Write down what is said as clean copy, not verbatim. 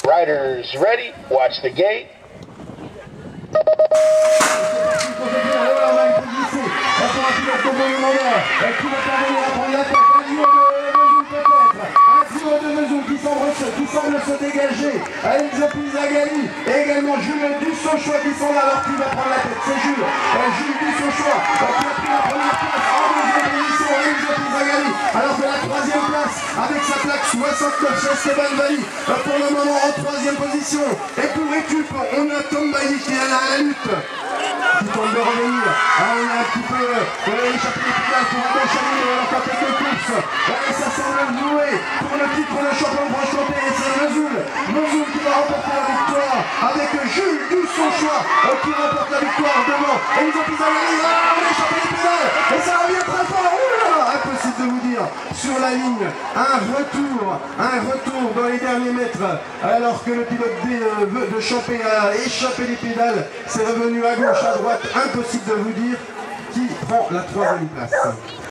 Riders ready, watch the gate. Qui semble se dégager. Enzo Pizzagalli et également Jules Dussochois qui sont là. Alors qui va prendre la tête? C'est Jules. Jules Dussochois qui a pris la première place en deuxième position. Enzo Pizzagalli. Alors que la troisième place avec sa plaque 69 chez Esteban Bailly pour le moment en troisième position. Et pour récup, on a Tom Bailly qui est là à la lutte. Qui tombe de revenir. On a un petit peu échappé les pédales pour un chalet dans la tête de course. Et ça semble jouer pour le titre de champion de Franche-Comté. Et c'est Mezoul qui va remporter la victoire avec Jules Dussochois qui remporte la victoire devant Enzo Pizzagalli. On a échappé les pédales et ça revient très fort. Impossible de vous dire sur la ligne. Un retour dans les derniers mètres alors que le pilote de Champé a échappé les pédales. C'est revenu à gauche, à droite. Impossible de vous dire qui prend la troisième place.